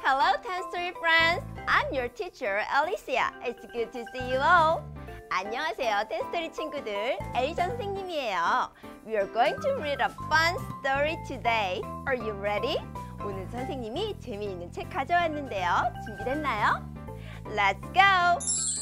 Hello, 10th Story friends. I'm your teacher, Alicia. It's good to see you all. 안녕하세요, 10th Story 친구들. 엘리자 선생님이에요. We are going to read a fun story today. Are you ready? 오늘 선생님이 재미있는 책 가져왔는데요. 준비됐나요? Let's go!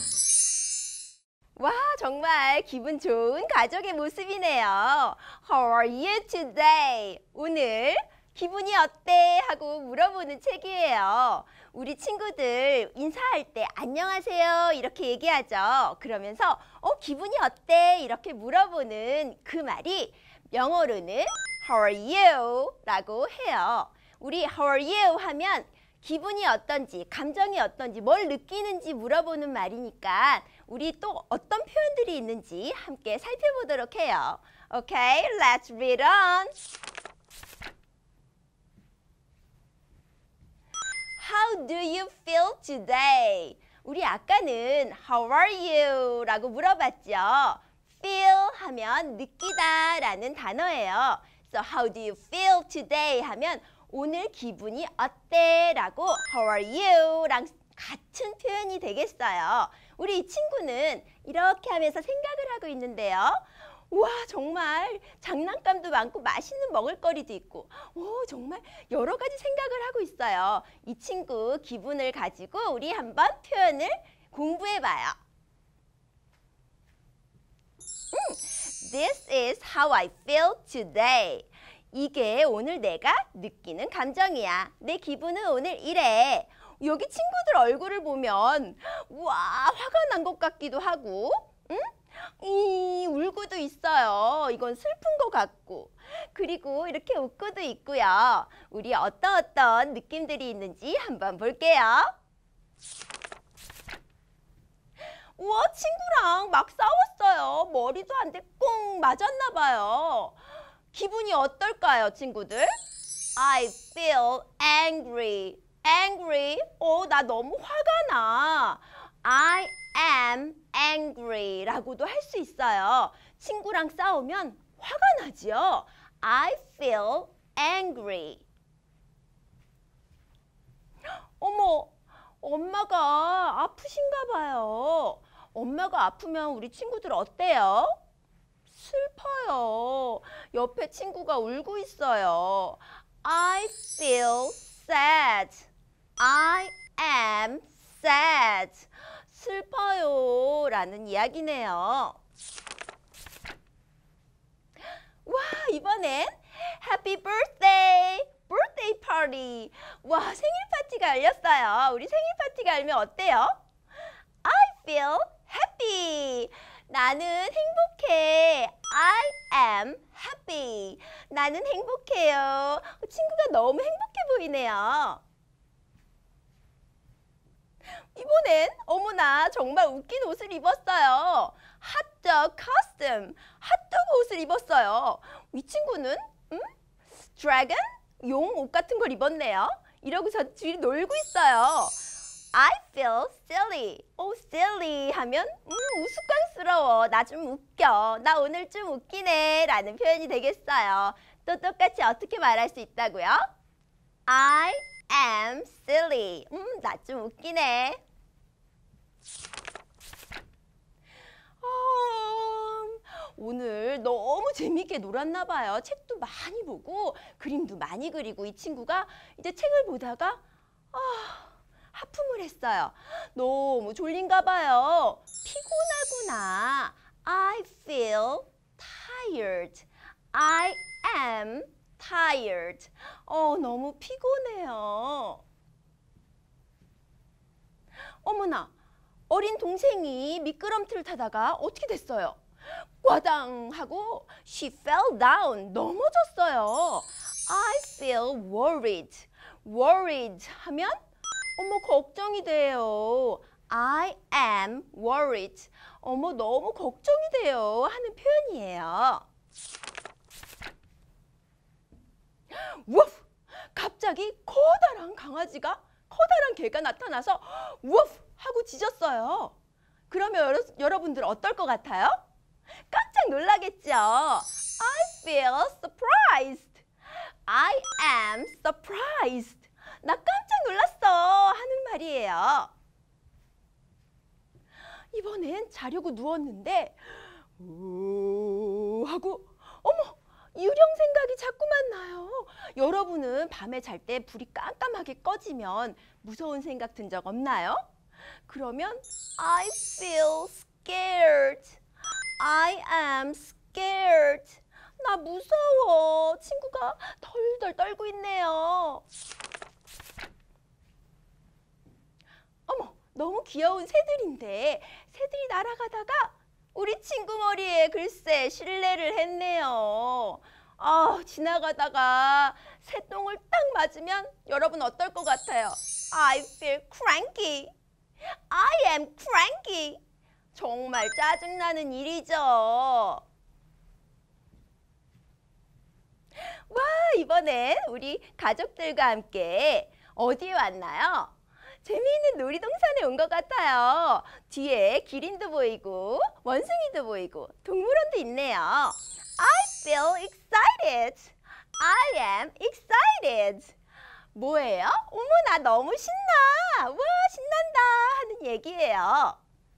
와, 정말 기분 좋은 가족의 모습이네요. How are you today? 오늘 기분이 어때? 하고 물어보는 책이에요. 우리 친구들 인사할 때 안녕하세요 이렇게 얘기하죠. 그러면서 기분이 어때? 이렇게 물어보는 그 말이 영어로는 How are you? 라고 해요. 우리 How are you? 하면 기분이 어떤지, 감정이 어떤지, 뭘 느끼는지 물어보는 말이니까 우리 또 어떤 표현들이 있는지 함께 살펴보도록 해요. Okay, let's read on. How do you feel today? 우리 아까는 How are you? 라고 물어봤죠. Feel 하면 느끼다 라는 단어예요. So how do you feel today? 하면 오늘 기분이 어때? 라고 How are you? 랑 같은 표현이 되겠어요. 우리 이 친구는 이렇게 하면서 생각을 하고 있는데요. 우와, 정말 장난감도 많고 맛있는 먹을거리도 있고 정말 여러 가지 생각을 하고 있어요. 이 친구 기분을 가지고 우리 한번 표현을 공부해봐요. This is how I feel today. 이게 오늘 내가 느끼는 감정이야. 내 기분은 오늘 이래. 여기 친구들 얼굴을 보면 우와, 화가 난 것 같기도 하고 울고도 있어요. 이건 슬픈 것 같고. 그리고 이렇게 웃고도 있고요. 우리 어떤 느낌들이 있는지 한번 볼게요. 우와, 친구랑 막 싸웠어요. 머리도 한 대 꽁 맞았나 봐요. 기분이 어떨까요, 친구들? I feel angry. Angry? 나 너무 화가 나. I am angry 라고도 할 수 있어요. 친구랑 싸우면 화가 나지요. I feel angry. 어머, 엄마가 아프신가 봐요. 엄마가 아프면 우리 친구들 어때요? 슬퍼요. 옆에 친구가 울고 있어요. I feel sad. I am sad. 슬퍼요 라는 이야기네요. 와, 이번엔 Happy birthday! birthday party! 와, 생일 파티가 열렸어요. 우리 생일 파티가 열면 어때요? I feel happy. 나는 행복해. I am happy. 나는 행복해요. 친구가 너무 행복해 보이네요. 이번엔 어머나 정말 웃긴 옷을 입었어요. 핫도그 커스텀. 핫도그 옷을 입었어요. 이 친구는 드래곤? 용 옷 같은 걸 입었네요. 이러고서 둘이 놀고 있어요. I feel silly. silly 하면 우스꽝스러워. 나 좀 웃겨. 나 오늘 좀 웃기네 라는 표현이 되겠어요. 또 똑같이 어떻게 말할 수 있다고요? I am silly. 나 좀 웃기네. 오늘 너무 재밌게 놀았나 봐요. 책도 많이 보고 그림도 많이 그리고 이 친구가 이제 책을 보다가 하품을 했어요. 너무 졸린가 봐요. 피곤하구나. I feel tired. I am tired. 너무 피곤해요. 어머나, 어린 동생이 미끄럼틀을 타다가 어떻게 됐어요? 꽈당 하고 she fell down. 넘어졌어요. I feel worried. worried 하면 걱정이 돼요. I am worried. 너무 걱정이 돼요 하는 표현이에요. 우프! 갑자기 커다란 개가 나타나서 우프! 하고 짖었어요. 그러면 여러분들 어떨 것 같아요? 깜짝 놀라겠죠? I feel surprised. I am surprised. 나 깜짝 놀랐어 말이에요. 이번엔 자려고 누웠는데 우 하고 어머, 유령 생각이 자꾸만 나요. 여러분은 밤에 잘 때 불이 깜깜하게 꺼지면 무서운 생각 든 적 없나요? 그러면 I feel scared. I am scared. 나 무서워. 친구가 덜덜 떨고 있네요. 어머, 너무 귀여운 새들인데 새들이 날아가다가 우리 친구 머리에 글쎄 실례를 했네요. 지나가다가 새똥을 딱 맞으면 여러분 어떨 것 같아요? I feel cranky. I am cranky. 정말 짜증나는 일이죠. 와, 이번엔 우리 가족들과 함께 어디에 왔나요? 재미있는 놀이동산에 온 것 같아요. 뒤에 기린도 보이고 원숭이도 보이고 동물원도 있네요. I feel excited. I am excited. 뭐예요? 어머, 나 너무 신나. 와, 신난다 하는 얘기예요.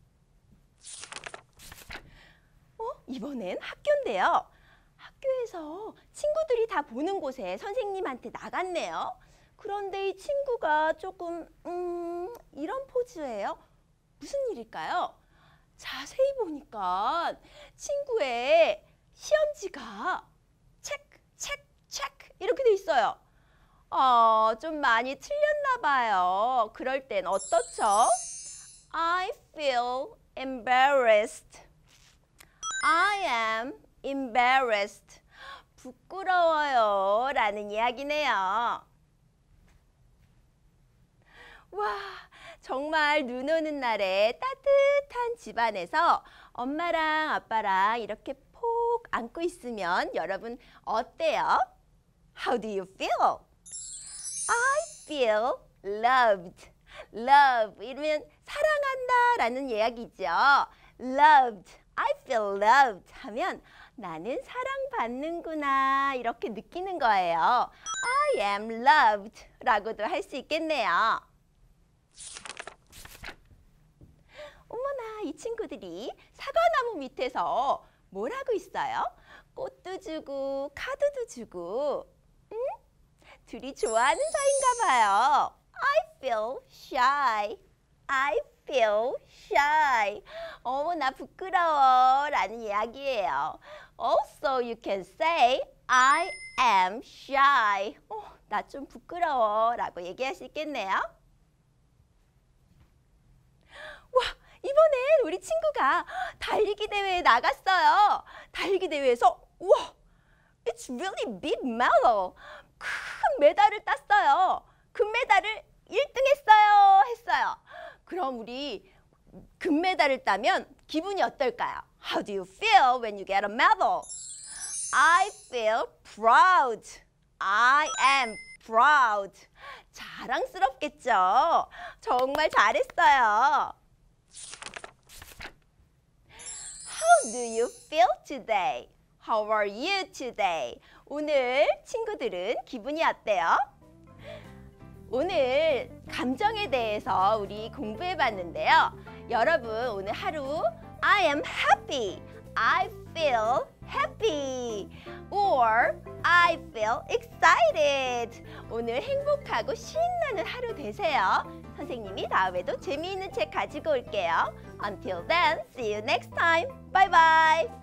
이번엔 학교인데요. 학교에서 친구들이 다 보는 곳에 선생님한테 나갔네요. 그런데 이 친구가 조금 이런 포즈예요. 무슨 일일까요? 자세히 보니까 친구의 시험지가 체크, 체크, 체크 이렇게 돼 있어요. 좀 많이 틀렸나 봐요. 그럴 땐 어떻죠? I feel embarrassed. I am embarrassed. 부끄러워요 라는 이야기네요. 와, 정말 눈 오는 날에 따뜻한 집안에서 엄마랑 아빠랑 이렇게 폭 안고 있으면 여러분 어때요? How do you feel? I feel loved. Love 이러면 사랑한다 라는 이야기죠. Loved. I feel loved 하면 나는 사랑받는구나 이렇게 느끼는 거예요. I am loved 라고도 할 수 있겠네요. 어머나, 이 친구들이 사과나무 밑에서 뭘 하고 있어요? 꽃도 주고 카드도 주고 둘이 좋아하는 사이인가 봐요. I feel shy. I feel shy. 어머, 나 부끄러워 라는 이야기예요. Also, you can say I am shy. 나 좀 부끄러워 라고 얘기할 수 있겠네요. 와, 이번엔 우리 친구가 달리기 대회에 나갔어요. 달리기 대회에서 우와, it's really big medal. 큰 메달을 땄어요. 금메달을 1등 했어요. 그럼 우리 금메달을 따면 기분이 어떨까요? How do you feel when you get a medal? I feel proud. I am proud. 자랑스럽겠죠? 정말 잘했어요. How do you feel today? How are you today? 오늘 친구들은 기분이 어때요? 오늘 감정에 대해서 우리 공부해 봤는데요. 여러분, 오늘 하루 I am happy. I feel happy. Or I feel excited. 오늘 행복하고 신나는 하루 되세요. 선생님이 다음에도 재미있는 책 가지고 올게요. Until then, see you next time. Bye bye.